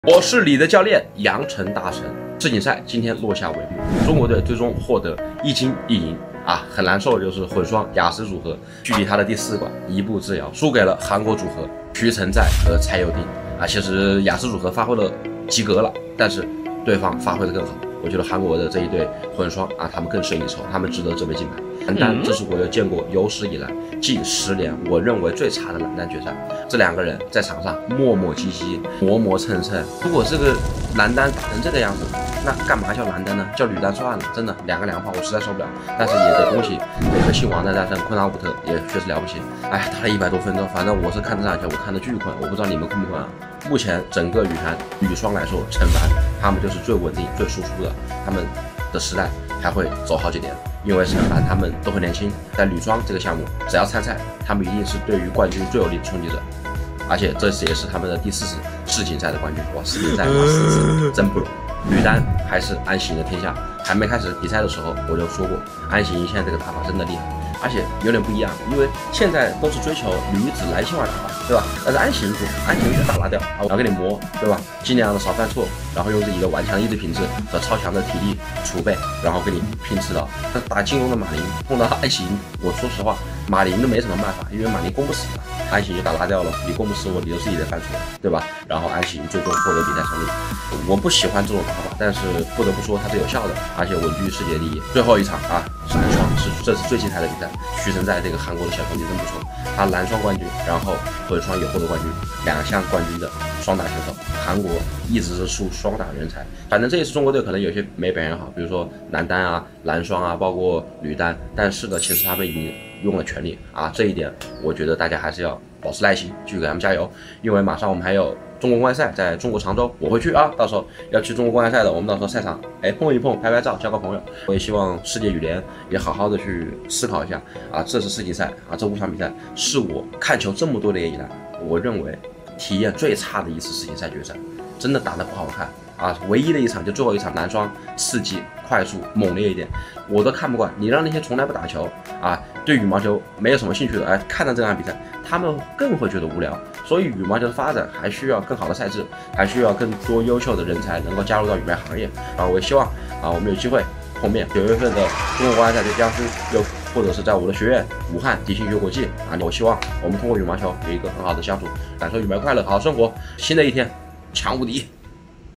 我是你的教练杨晨大神。世锦赛今天落下帷幕，中国队最终获得1金1银啊，很难受，就是混双雅思组合距离他的第4关一步之遥，输给了韩国组合徐成在和蔡佑丁啊。其实雅思组合发挥了及格了，但是对方发挥的更好。我觉得韩国的这一对混双啊，他们更胜一筹，他们值得这枚金牌。男单，这是我有见过有史以来近10年我认为最差的男单决赛。这两个人在场上磨磨唧唧、磨磨蹭蹭。如果这个男单打成这个样子，那干嘛叫男单呢？叫女单算了，真的2个2炮，我实在受不了。但是也得恭喜那个姓王的大战昆达武特，也确实了不起。哎，打了100多分钟，反正我是看这场球，我看的巨困，我不知道你们困不困啊？目前整个羽坛女双来说，陈凡他们就是最稳定、最输出的，他们的时代还会走好几年。因为陈凡他们都很年轻，在女双这个项目，只要参赛，他们一定是对于冠军最有力的冲击者。而且这次也是他们的第4次世锦赛的冠军，哇，世锦赛拿4次真不容易。女单还是安喜莹的天下，还没开始比赛的时候我就说过，安喜莹现在这个打法真的厉害，而且有点不一样，因为现在都是追求女子男性化打法，对吧？但是安喜莹不，安喜莹就大拉掉，然后给你磨，对吧？尽量的少犯错，然后用自己的顽强的意志品质和超强的体力储备，然后给你拼刺刀。那打金庸的马林碰到安喜莹，我说实话，马林都没什么办法，因为马林攻不死他，安喜莹就打拉掉了，你攻不死我，你就是你的犯错，对吧？然后安喜莹最终获得比赛胜利。我不喜欢这种打法，但是不得不说它是有效的，而且稳居世界第一。最后一场啊，男双是这是最精彩的比赛，徐成在这个韩国的小兄弟真不错，他男双冠军，然后混双也获得冠军，2项冠军的双打选手。韩国一直是输双打人才，反正这一次中国队可能有些没表现好，比如说男单啊、男双啊，包括女单，但是呢，其实他们已经用了全力啊，这一点我觉得大家还是要保持耐心，继续给他们加油，因为马上我们还有中国公开赛在中国常州，我会去啊，到时候要去中国公开赛的，我们到时候赛场碰一碰，拍拍照，交个朋友。我也希望世界羽联也好好的去思考一下啊，这次世锦赛啊，这5场比赛是我看球这么多年以来，我认为体验最差的一次世锦赛决赛，真的打得不好看啊！唯一的一场就最后一场男双，刺激、快速、猛烈一点，我都看不惯。你让那些从来不打球啊，对羽毛球没有什么兴趣的，看到这场比赛，他们更会觉得无聊。所以羽毛球的发展还需要更好的赛制，还需要更多优秀的人才能够加入到羽排行业啊！我也希望啊，我们有机会碰面。9月份的中国公开赛在江苏，又或者是在我的学院武汉迪信学国际啊，我希望我们通过羽毛球有一个很好的相处，感受羽毛快乐，好好生活。新的一天，强无敌。